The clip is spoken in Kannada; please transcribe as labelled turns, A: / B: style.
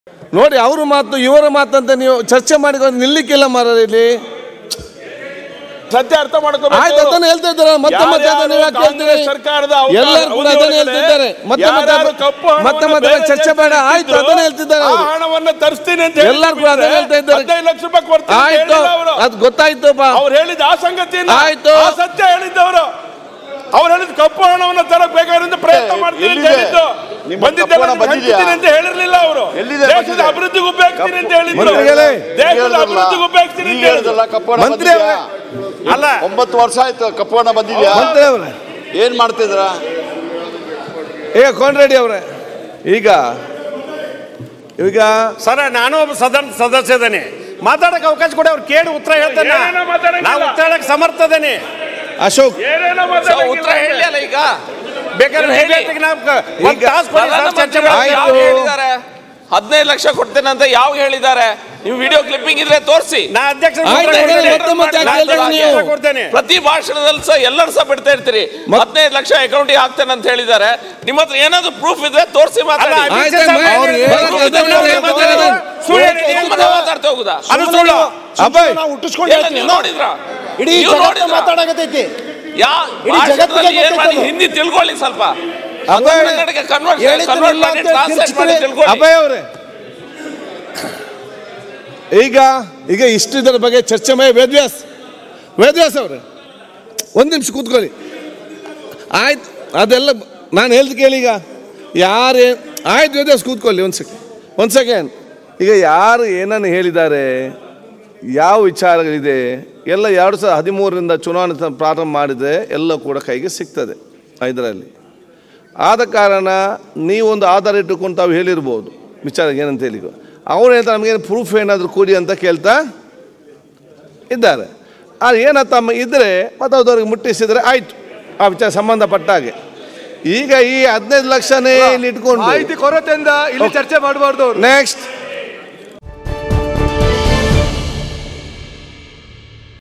A: ನೋಡಿ ಅವ್ರ ಮಾತು ಇವರ ಮಾತಂತ ನೀವು ಚರ್ಚೆ ಮಾಡಿಕೊಂಡು ನಿಲ್ಲಿಕ್ಕಿಲ್ಲ ಮಾರ ಇಲ್ಲಿ
B: ಸತ್ಯ ಅರ್ಥ ಮಾಡ್ಕೋಬೇಕು.
A: ಆಯ್ತು ಅದನ್ನ ಹೇಳ್ತಾ ಇದ್ದಾರೆ ಮತ್ತೆ ಮತ್ತೆ ಅದನ್ನ ಯಾಕೆ ಹೇಳ್ತೀರಿ? ಎಲ್ಲರೂ ಕೂಡ ಅದನ್ನ ಹೇಳ್ತಿದ್ದಾರೆ ಮತ್ತೆ ಮತ್ತೆ ಚರ್ಚೆ ಬೇಡ. ಆಯ್ತು ಅದನ್ನ ಹೇಳ್ತಿದ್ದಾರೆ
B: ಹಣವನ್ನು ತರಿಸ್ತೀನಿ ಅಂತ
A: ಎಲ್ಲರೂ ಕೂಡ ಅದನ್ನ ಹೇಳ್ತಾ ಇದ್ದಾರೆ.
B: 15 ಲಕ್ಷ ರೂಪಾಯಿ ಕೊಡ್ತೀನಿ.
A: ಆಯ್ತು ಅದು ಗೊತ್ತಾಯ್ತಪ್ಪ.
B: ಅವ್ರು ಹೇಳಿದ ಆ ಸಂಗತಿಯನ್ನು
A: ಆಯ್ತು
B: ಸತ್ಯ ಹೇಳಿದ್ದವರು. ಅವ್ರು ಹೇಳಿದ ಕಪ್ಪು ಹಣವನ್ನು ತರಕ್ ಬೇಕಾದ್ರಿಂದ ಪ್ರಯತ್ನ ಮಾಡ್ತೀನಿ ಅಂತ ಹೇಳಿದ್ದು. ಅಂತ ಹೇಳಿರ್ಲಿಲ್ಲ ಅವರು. ದೇಶದ ಅಭಿವೃದ್ಧಿಗೆ ಉಪಯೋಗಿಸ್ತೀನಿ ಅಂತ ಹೇಳಿದ್ರು. ದೇಶದ ಅಭಿವೃದ್ಧಿಗೆ ಉಪಯೋಗಿಸ್ತೀನಿ ಅಂತ ಹೇಳಿದ್ರು.
A: ಮಂತ್ರಿ
C: ಅಲ್ಲ 9 ವರ್ಷ ಆಯ್ತು ಕಪ್ಪು ಹಣ ಬಂದಿದ್ಯಾ?
A: ಮಂತ್ರಿ ಅವ್ರೆ
C: ಏನ್ ಮಾಡ್ತಿದ್ರ?
A: ಕೋನ್ರೆಡ್ಡಿ ಅವ್ರೆ ಈಗ
D: ಸರ್ ನಾನು ಒಬ್ಬ ಸದಸ್ಯದೇನೆ ಮಾತಾಡಕ್ಕೆ ಅವಕಾಶ ಕೊಡಿ. ಅವ್ರು ಕೇಳಿ ಉತ್ತರ ಹೇಳ್ತಾನೆ. ನಾವು ಉತ್ತರ ಹೇಳಕ್ ಸಮರ್ಥದೇನೆ.
A: ಅಶೋಕ್
E: ಉತ್ತರ ಹೇಳಿ ಅಲ್ಲ ಈಗ
D: ಬೇಕಾದ್ರೆ ಹೇಳಿ.
E: 15 ಲಕ್ಷ ಕೊಡ್ತೇನಂತ ಯಾವ ಹೇಳಿದ್ದಾರೆ? ನೀವು ವಿಡಿಯೋ ಕ್ಲಿಪ್ಪಿಂಗ್ ಇದ್ರೆ ತೋರಿಸಿ.
D: ನಾ ಅಧ್ಯಕ್ಷ
E: ಪ್ರತಿ ಭಾಷಣದಲ್ಲಿ ಸಹ ಎಲ್ಲರೂ ಸಹ ಬಿಡ್ತಾ ಇರ್ತೀರಿ 15 ಲಕ್ಷ ಅಕೌಂಟಿಗೆ ಹಾಕ್ತೇನೆ ಅಂತ ಹೇಳಿದ್ದಾರೆ. ನಿಮ್ಮ ಹತ್ರ ಏನಾದ್ರು ಪ್ರೂಫ್ ಇದ್ರೆ ತೋರಿಸಿ ಮಾತಾಡ್ತಾ ಹೋಗುದಾ? ನೋಡಿದ್ರ ಹಿಂದಿ ತಿಳ್ಕೊಳ್ಳಿ ಸ್ವಲ್ಪ.
A: ಅಭಯ್ ಅವರೇ ಈಗ ಈಗ ಇಷ್ಟರ ಬಗ್ಗೆ ಚರ್ಚೆ ಮಾಡಿ ವೇದ್ವ್ಯಾಸ್ ಅವರೇ ಒಂದು ನಿಮಿಷ ಕೂತ್ಕೊಳ್ಳಿ. ಆಯ್ತು ಅದೆಲ್ಲ ನಾನು ಹೇಳ್ದು ಕೇಳಿ. ಈಗ ಯಾರೇ ಆಯ್ತು ವೇದ್ವ್ಯಾಸ್ ಕೂತ್ಕೊಳ್ಳಿ ಒಂದು ಸೆಕೆಂಡ್. ಈಗ ಯಾರು ಏನನ್ನು ಹೇಳಿದ್ದಾರೆ, ಯಾವ ವಿಚಾರಗಳಿದೆ ಎಲ್ಲ 2013ರಿಂದ ಚುನಾವಣೆ ಪ್ರಾರಂಭ ಮಾಡಿದರೆ ಎಲ್ಲ ಕೂಡ ಕೈಗೆ ಸಿಗ್ತದೆ ಇದರಲ್ಲಿ. ಆದ ಕಾರಣ ನೀವೊಂದು ಆಧಾರ ಇಟ್ಟುಕೊಂಡು ತಾವು ಹೇಳಿರ್ಬೋದು ವಿಚಾರ ಏನಂತ ಹೇಳಿ. ಅವ್ರು ಹೇಳ್ತಾರೆ ನಮಗೇನು ಪ್ರೂಫ್ ಏನಾದರೂ ಕೊಡಿ ಅಂತ ಕೇಳ್ತಾ ಇದ್ದಾರೆ. ಅದು ಏನಂತ ಇದ್ದರೆ ಮತ್ತು ಅವ್ರಿಗೆ ಮುಟ್ಟಿಸಿದರೆ ಆಯಿತು ಆ ವಿಚಾರ ಸಂಬಂಧಪಟ್ಟ ಹಾಗೆ. ಈಗ ಈ 15 ಲಕ್ಷನೇ ಇಲ್ಲಿ ಇಟ್ಕೊಂಡು
F: ಕೊರತೆಯಿಂದ ಇಲ್ಲಿ ಚರ್ಚೆ ಮಾಡಬಾರ್ದು.
A: ನೆಕ್ಸ್ಟ್